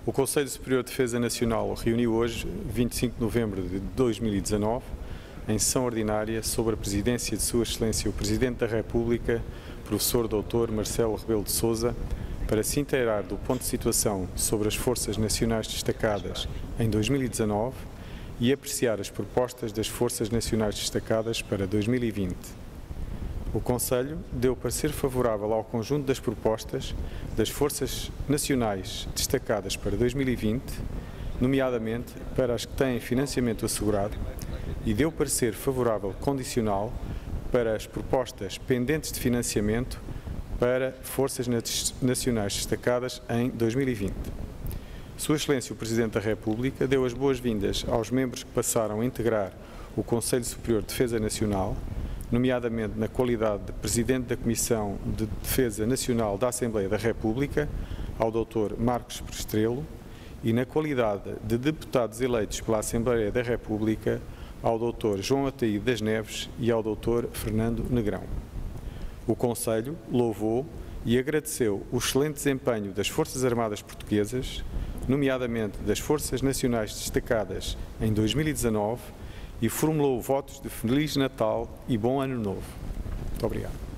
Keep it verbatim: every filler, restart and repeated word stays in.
O Conselho Superior de Defesa Nacional reuniu hoje, vinte e cinco de novembro de dois mil e dezanove, em sessão ordinária, sob a presidência de Sua Excelência o Presidente da República, professor doutor Marcelo Rebelo de Sousa, para se inteirar do ponto de situação sobre as Forças Nacionais destacadas em dois mil e dezanove e apreciar as propostas das Forças Nacionais destacadas para dois mil e vinte. O Conselho deu parecer favorável ao conjunto das propostas das Forças Nacionais destacadas para dois mil e vinte, nomeadamente para as que têm financiamento assegurado, e deu parecer favorável condicional para as propostas pendentes de financiamento para Forças Nacionais destacadas em dois mil e vinte. Sua Excelência o Presidente da República deu as boas-vindas aos membros que passaram a integrar o Conselho Superior de Defesa Nacional, nomeadamente na qualidade de Presidente da Comissão de Defesa Nacional da Assembleia da República, ao doutor Marcos Prestrelo, e na qualidade de deputados eleitos pela Assembleia da República, ao doutor João Ataíde das Neves e ao doutor Fernando Negrão. O Conselho louvou e agradeceu o excelente desempenho das Forças Armadas Portuguesas, nomeadamente das Forças Nacionais destacadas em dois mil e dezanove, e formulou votos de Feliz Natal e Bom Ano Novo. Muito obrigado.